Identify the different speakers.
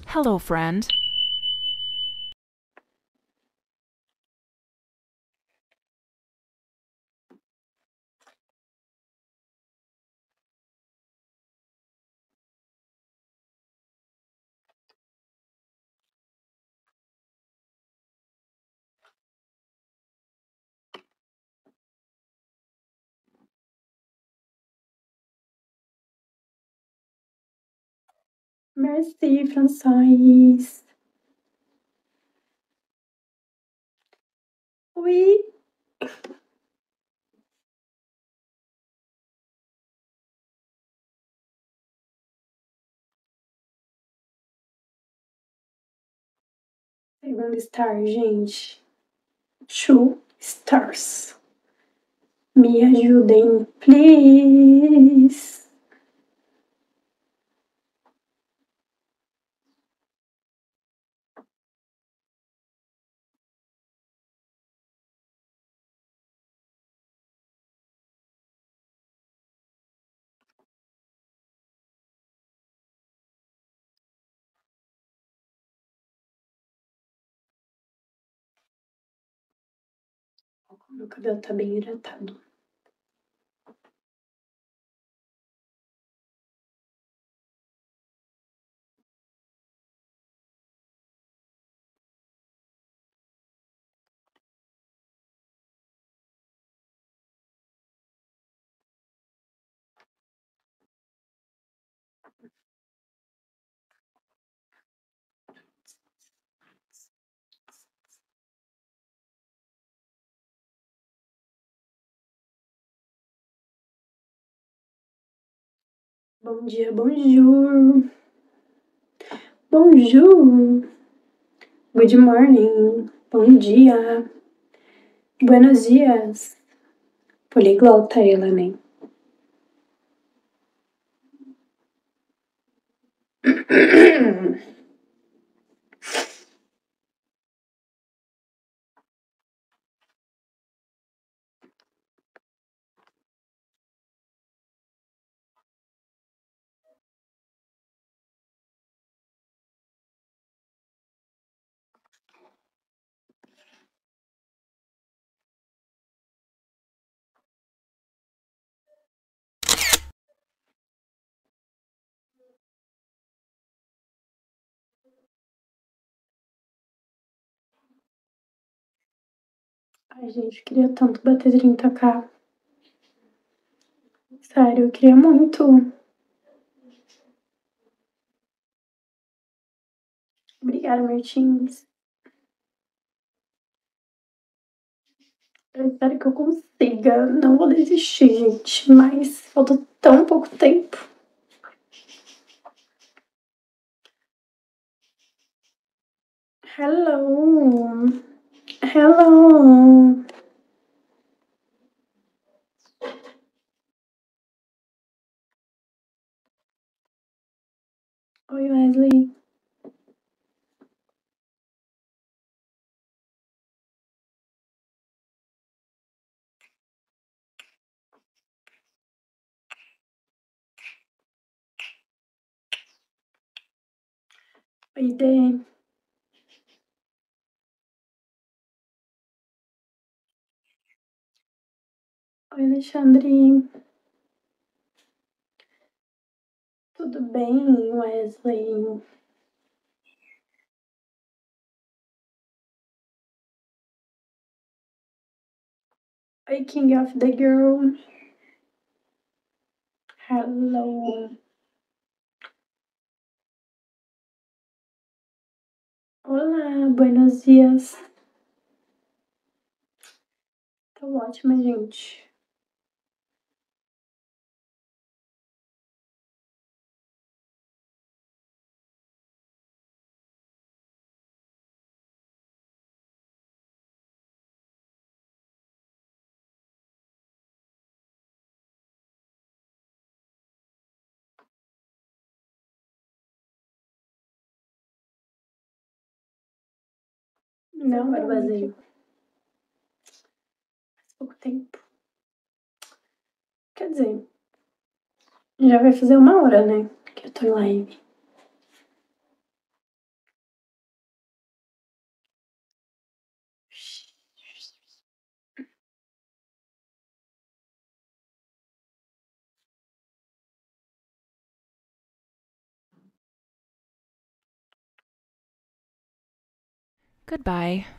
Speaker 1: Hello, friend.
Speaker 2: Merci, François. Oui. Segundo star, gente. 2 stars. Me ajudem, please. Meu cabelo tá bem hidratado. Bom dia, bonjour. Bonjour. Good morning. Bom dia. Buenos dias. Poliglota ela, né? Ai, gente, queria tanto bater 30k. Sério, eu queria muito. Obrigada, Martins. Eu espero que eu consiga. Não vou desistir, gente. Mas falta tão pouco tempo. Hello. Hello. Oi, Wesley. Oi, Dê. Oi, Alexandre. Tudo bem, Wesley? Oi, King of the Girl. Hello. Olá, buenos dias. Tô ótima, gente. Não, era vazio. Faz pouco tempo. Quer dizer, já vai fazer 1 hora, né? Que eu tô em live.
Speaker 1: Goodbye.